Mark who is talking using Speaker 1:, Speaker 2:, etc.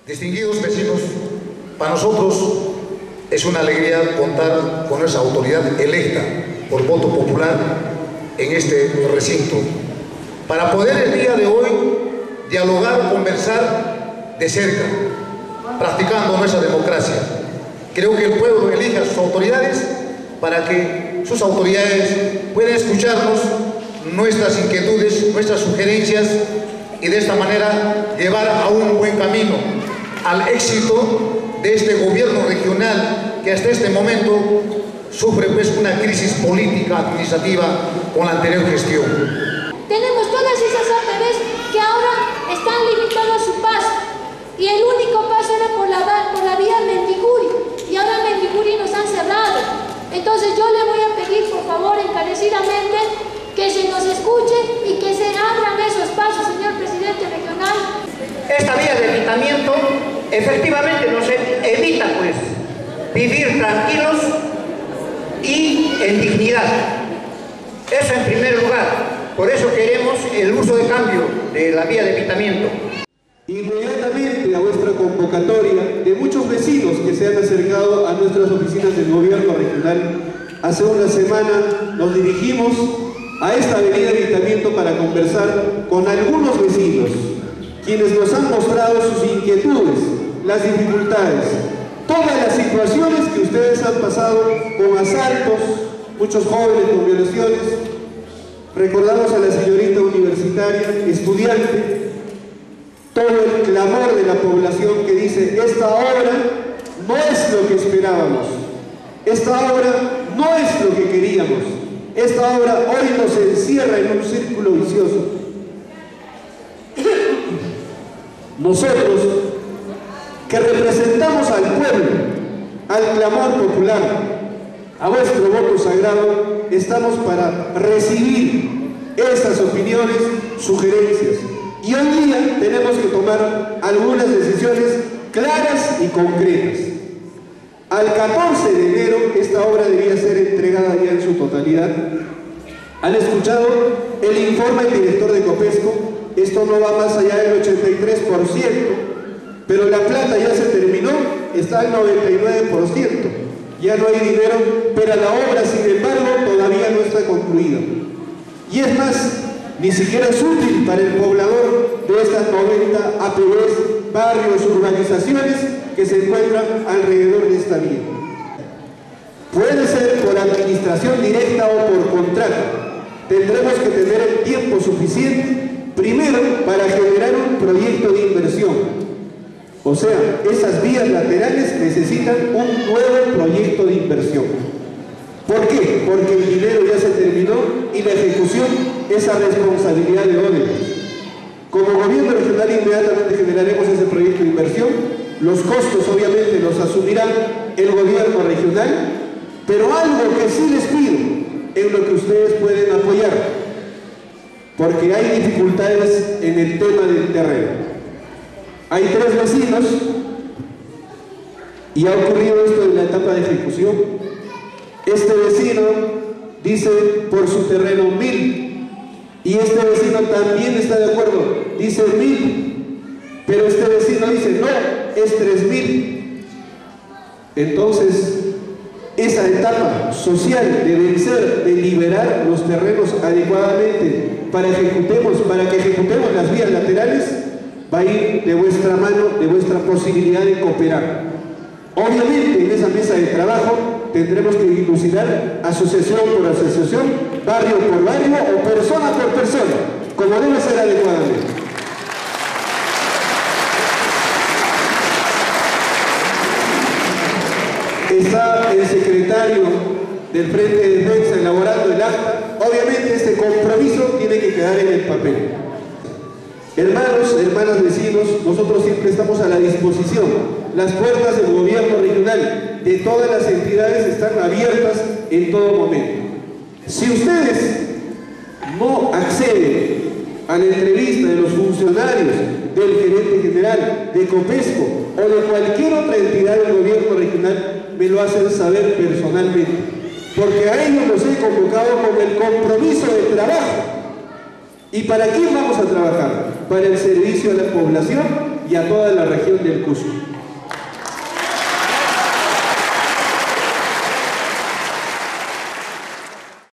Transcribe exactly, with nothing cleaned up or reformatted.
Speaker 1: Distinguidos vecinos, para nosotros es una alegría contar con esa autoridad electa por voto popular en este recinto, para poder el día de hoy dialogar, conversar de cerca, practicando nuestra democracia. Creo que el pueblo elige a sus autoridades para que sus autoridades puedan escucharnos nuestras inquietudes, nuestras sugerencias y de esta manera llevar a un buen camino al éxito de este gobierno regional que hasta este momento sufre pues una crisis política administrativa con la anterior gestión.
Speaker 2: Tenemos todas esas A P Bs que ahora están limitadas su paso y el único paso era por la, por la vía Menticuri y ahora Menticuri nos han cerrado. Entonces yo le voy a pedir por favor encarecidamente que se nos escuche y que se abran esos pasos, señor presidente regional.
Speaker 3: Esta vía de evitamiento efectivamente nos evita pues vivir tranquilos y en dignidad. Eso en primer lugar. Por eso queremos el uso de cambio de la vía de evitamiento.
Speaker 4: Inmediatamente a vuestra convocatoria de muchos vecinos que se han acercado a nuestras oficinas del gobierno regional, hace una semana nos dirigimos a esta avenida de evitamiento para conversar con algunos vecinos, quienes nos han mostrado sus inquietudes, las dificultades, todas las situaciones que ustedes han pasado con asaltos, muchos jóvenes con violaciones. Recordamos a la señorita universitaria, estudiante, todo el clamor de la población que dice: esta obra no es lo que esperábamos, esta obra no es lo que queríamos, esta obra hoy nos encierra en un círculo vicioso. Nosotros, que representamos al pueblo, al clamor popular, a vuestro voto sagrado, estamos para recibir esas opiniones, sugerencias. Y hoy día tenemos que tomar algunas decisiones claras y concretas. Al catorce de enero esta obra debía ser entregada ya en su totalidad. Han escuchado el informe del director de Copesco. Esto no va más allá del ochenta y tres por ciento, pero la plata ya se terminó, está al noventa y nueve por ciento. Ya no hay dinero, pero la obra, sin embargo, todavía no está concluida. Y es más, ni siquiera es útil para el poblador de estas noventa A P Bs, barrios, urbanizaciones que se encuentran alrededor de esta vía. Puede ser por administración directa o por contrato. Tendremos que tener el tiempo suficiente, primero, para generar un proyecto de inversión. O sea, esas vías laterales necesitan un nuevo proyecto de inversión. ¿Por qué? Porque el dinero ya se terminó y la ejecución es a responsabilidad de Odebrecht. Como gobierno regional inmediatamente generaremos ese proyecto de inversión. Los costos obviamente los asumirá el gobierno regional, pero algo que sí les pido es lo que ustedes pueden apoyar, porque hay dificultades en el tema del terreno. Hay tres vecinos y ha ocurrido esto en la etapa de ejecución. Este vecino dice por su terreno mil y este vecino también está de acuerdo, dice mil, pero este vecino dice no, es tres mil. Entonces, esa etapa social de vencer, de liberar los terrenos adecuadamente para, ejecutemos, para que ejecutemos las vías laterales, va a ir de vuestra mano, de vuestra posibilidad de cooperar. Obviamente en esa mesa de trabajo tendremos que dilucidar asociación por asociación, barrio por barrio o persona por persona, como debe ser adecuadamente. Está el secretario del Frente de Defensa elaborando el acta. Obviamente este compromiso tiene que quedar en el papel. Hermanos, hermanas vecinos, nosotros siempre estamos a la disposición. Las puertas del gobierno regional, de todas las entidades, están abiertas en todo momento. Si ustedes no acceden a la entrevista de los funcionarios, del gerente general, de Copesco o de cualquier otra entidad del gobierno regional, me lo hacen saber personalmente, porque a ellos los he convocado con el compromiso de trabajo. ¿Y para quién vamos a trabajar? Para el servicio a la población y a toda la región del Cusco.